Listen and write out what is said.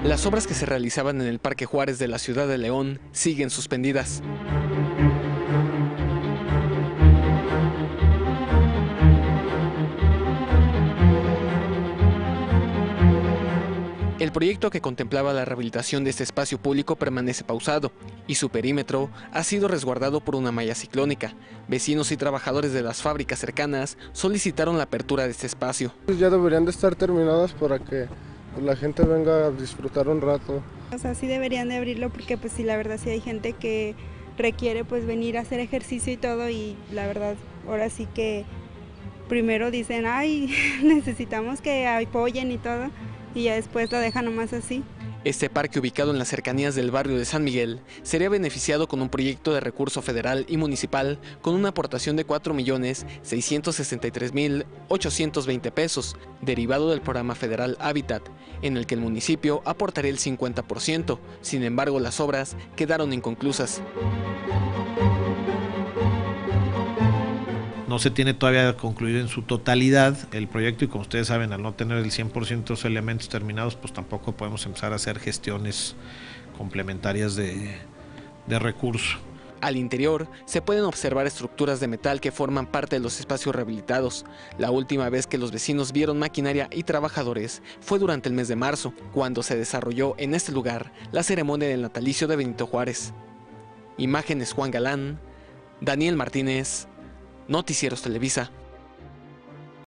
Las obras que se realizaban en el Parque Juárez de la ciudad de León siguen suspendidas. El proyecto que contemplaba la rehabilitación de este espacio público permanece pausado y su perímetro ha sido resguardado por una malla ciclónica. Vecinos y trabajadores de las fábricas cercanas solicitaron la apertura de este espacio. Ya deberían de estar terminadas para que la gente venga a disfrutar un rato. O sea, sí deberían de abrirlo porque pues sí, la verdad sí hay gente que requiere pues venir a hacer ejercicio y todo, y la verdad ahora sí que primero dicen, ay, necesitamos que apoyen y todo, y ya después lo dejan nomás así. Este parque, ubicado en las cercanías del barrio de San Miguel, sería beneficiado con un proyecto de recurso federal y municipal con una aportación de 4.663.820 pesos, derivado del programa federal Hábitat, en el que el municipio aportaría el 50%. Sin embargo, las obras quedaron inconclusas. No se tiene todavía concluido en su totalidad el proyecto y, como ustedes saben, al no tener el 100% de los elementos terminados, pues tampoco podemos empezar a hacer gestiones complementarias de recurso. Al interior se pueden observar estructuras de metal que forman parte de los espacios rehabilitados. La última vez que los vecinos vieron maquinaria y trabajadores fue durante el mes de marzo, cuando se desarrolló en este lugar la ceremonia del natalicio de Benito Juárez. Imágenes: Juan Galán, Daniel Martínez, Noticieros Televisa.